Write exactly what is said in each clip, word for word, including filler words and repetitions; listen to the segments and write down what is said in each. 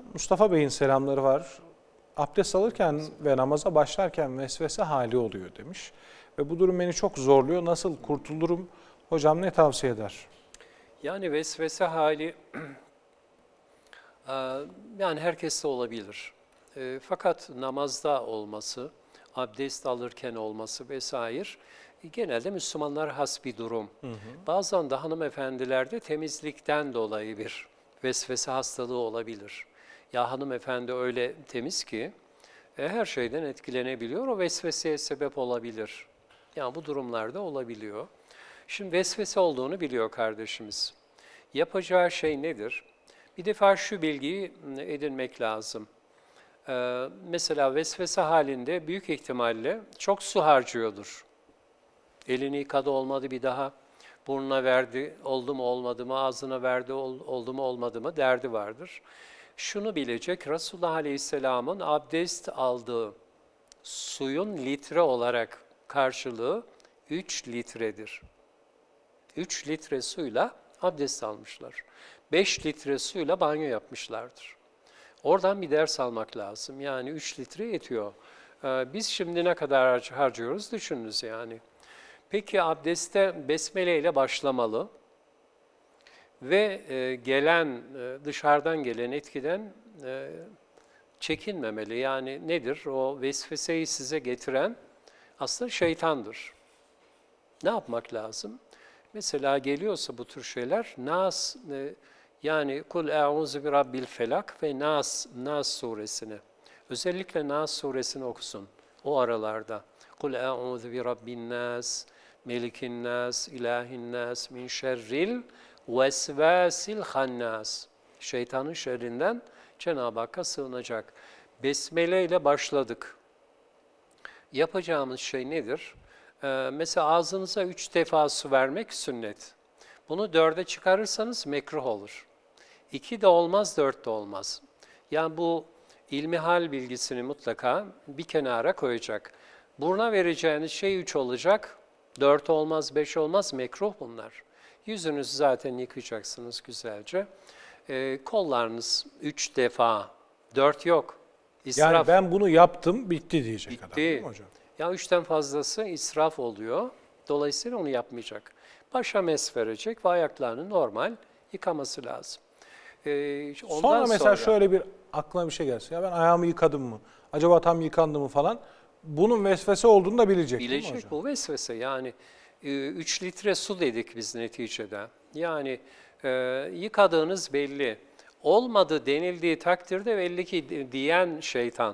Mustafa Bey'in selamları var. Abdest alırken ve namaza başlarken vesvese hali oluyor demiş. Ve bu durum beni çok zorluyor. Nasıl kurtulurum? Hocam ne tavsiye eder? Yani vesvese hali yani herkeste olabilir. Fakat namazda olması, abdest alırken olması vesaire genelde Müslümanlar has bir durum. Hı hı. Bazen de hanımefendilerde temizlikten dolayı bir vesvese hastalığı olabilir. Ya hanımefendi öyle temiz ki e, her şeyden etkilenebiliyor, o vesveseye sebep olabilir. Yani bu durumlarda olabiliyor. Şimdi vesvese olduğunu biliyor kardeşimiz. Yapacağı şey nedir? Bir defa şu bilgiyi edinmek lazım. Ee, mesela vesvese halinde büyük ihtimalle çok su harcıyordur. Elini yıkadı olmadı bir daha, burnuna verdi oldu mu olmadı mı, ağzına verdi oldu mu olmadı mı derdi vardır. Şunu bilecek, Resulullah Aleyhisselam'ın abdest aldığı suyun litre olarak karşılığı üç litredir. üç litre suyla abdest almışlar. beş litre suyla banyo yapmışlardır. Oradan bir ders almak lazım. Yani üç litre yetiyor. Ee, biz şimdi ne kadar harcıyoruz düşününüz yani. Peki abdeste besmele ile başlamalı ve e, gelen e, dışarıdan gelen etkiden e, çekinmemeli. Yani nedir? O vesveseyi size getiren aslında şeytandır. Ne yapmak lazım? Mesela geliyorsa bu tür şeyler, Nas, e, yani Kul e'ûzu bi rabbil felak ve Nas, Nas suresini, özellikle Nas suresini okusun o aralarda. Kul e'ûzu bi rabbin nas, melikin nas, ilahin nas, min şerril vesvasil hannas. Şeytanın şerrinden Cenab-ı Hakk'a sığınacak. Besmele ile başladık. Yapacağımız şey nedir? Ee, mesela ağzınıza üç defa su vermek sünnet. Bunu dörde çıkarırsanız mekruh olur. İki de olmaz, dört de olmaz. Yani bu ilmihal bilgisini mutlaka bir kenara koyacak. Buruna vereceğiniz şey üç olacak, dört olmaz, beş olmaz, mekruh bunlar. Yüzünüzü zaten yıkayacaksınız güzelce. Ee, kollarınız üç defa, dört yok. İsraf. Yani ben bunu yaptım, bitti diyecek Bitti. adam değil mi hocam? Ya üçten fazlası israf oluyor. Dolayısıyla onu yapmayacak. Başa mes verecek ve ayaklarını normal yıkaması lazım. Ee, ondan sonra mesela sonra, şöyle bir aklına bir şey gelsin. Ya ben ayağımı yıkadım mı? Acaba tam yıkandı mı falan? Bunun vesvese olduğunu da bilecek, değil mi hocam? Bilecek bu vesvese. Yani üç litre su dedik biz neticede. Yani e, yıkadığınız belli. Olmadı denildiği takdirde belli ki diyen şeytan.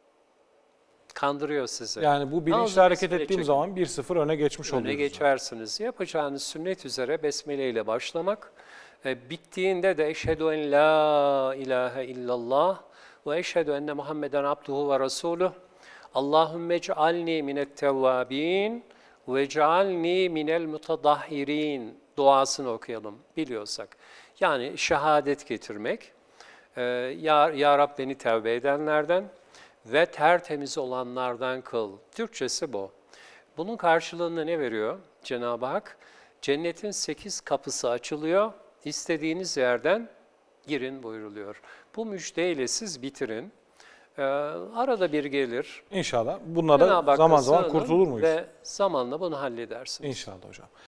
Kandırıyor sizi. Yani bu bilinçli Ağzınızı hareket ettiğim çekin. zaman bir sıfır öne geçmiş Öne oluyoruz. geçersiniz. Yapacağınız sünnet üzere besmele ile başlamak. E, bittiğinde de eşhedü en la ilahe illallah ve eşhedü enne Muhammeden abduhu ve resuluh. Allahümme ec'alni minet tevvabin ve ec'alni minel mutadahhirin duasını okuyalım biliyorsak. Yani şehadet getirmek. E, ya, ya Rab beni tevbe edenlerden ve tertemiz olanlardan kıl. Türkçesi bu. Bunun karşılığında ne veriyor Cenab-ı Hak? Cennetin sekiz kapısı açılıyor, istediğiniz yerden girin buyruluyor. Bu müjdeyle siz bitirin. Ee, arada bir gelir. İnşallah. Bunlara zaman zaman kurtulur muyuz? Ve zamanla bunu halledersiniz. İnşallah hocam.